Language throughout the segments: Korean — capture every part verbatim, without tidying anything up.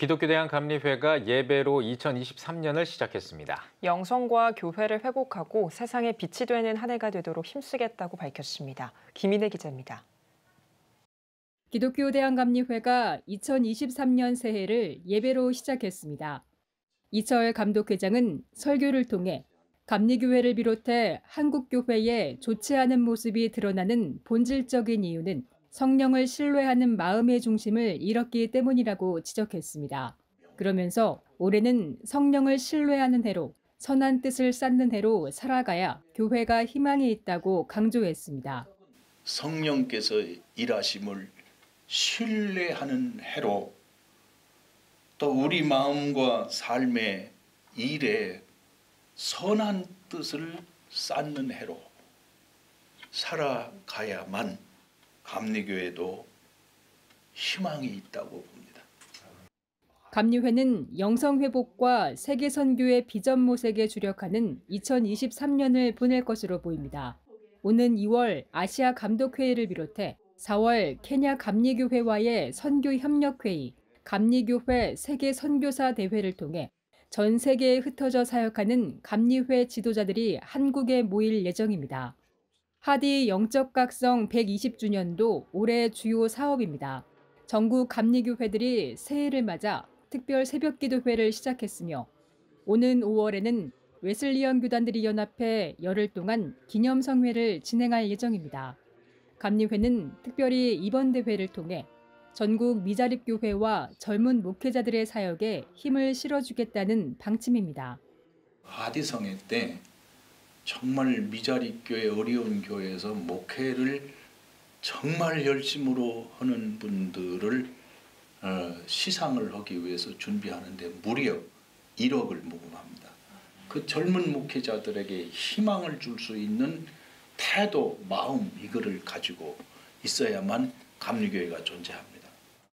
기독교 대한감리회가 예배로 이천이십삼 년을 시작했습니다. 영성과 교회를 회복하고 세상에 빛이 되는 한 해가 되도록 힘쓰겠다고 밝혔습니다. 김인혜 기자입니다. 기독교 대한감리회가 이천이십삼 년 새해를 예배로 시작했습니다. 이철 감독회장은 설교를 통해 감리교회를 비롯해 한국교회의 좋지 않은 모습이 드러나는 본질적인 이유는 성령을 신뢰하는 마음의 중심을 잃었기 때문이라고 지적했습니다. 그러면서 올해는 성령을 신뢰하는 해로 선한 뜻을 쌓는 해로 살아가야 교회가 희망이 있다고 강조했습니다. 성령께서 일하심을 신뢰하는 해로 또 우리 마음과 삶의 일에 선한 뜻을 쌓는 해로 살아가야만 감리교회도 희망이 있다고 봅니다. 감리회는 영성회복과 세계선교의 비전 모색에 주력하는 이천이십삼 년을 보낼 것으로 보입니다. 오는 이월 아시아 감독회의를 비롯해 사월 케냐 감리교회와의 선교협력회의, 감리교회 세계선교사 대회를 통해 전 세계에 흩어져 사역하는 감리회 지도자들이 한국에 모일 예정입니다. 하디 영적각성 백이십 주년도 올해 주요 사업입니다. 전국 감리교회들이 새해를 맞아 특별 새벽기도회를 시작했으며 오는 오월에는 웨슬리언 교단들이 연합해 열흘 동안 기념성회를 진행할 예정입니다. 감리회는 특별히 이번 대회를 통해 전국 미자립교회와 젊은 목회자들의 사역에 힘을 실어주겠다는 방침입니다. 하디성회 때 정말 미자립교회 어려운 교회에서 목회를 정말 열심으로 하는 분들을 어, 시상을 하기 위해서 준비하는데 무려 일억을 모금합니다. 그 젊은 목회자들에게 희망을 줄 수 있는 태도, 마음 이거를 가지고 있어야만 감리교회가 존재합니다.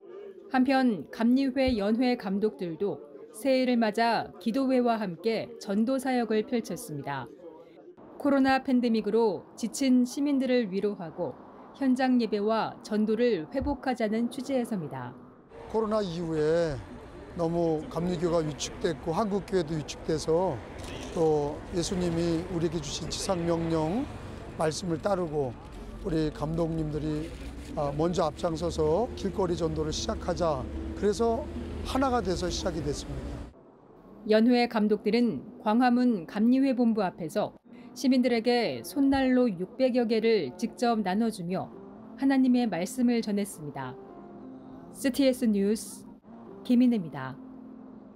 한편 감리회 연회 감독들도 새해를 맞아 기도회와 함께 전도 사역을 펼쳤습니다. 코로나 팬데믹으로 지친 시민들을 위로하고 현장 예배와 전도를 회복하자는 취지에서입니다. 코로나 이후에 너무 감리교가 위축됐고 한국교회도 위축돼서 또 예수님이 우리에게 주신 지상명령 말씀을 따르고 우리 감독님들이 먼저 앞장서서 길거리 전도를 시작하자. 그래서 하나가 돼서 시작이 됐습니다. 연회 감독들은 광화문 감리회 본부 앞에서 시민들에게 손난로 육백여 개를 직접 나눠주며 하나님의 말씀을 전했습니다. 씨티에스 뉴스 김인혜입니다.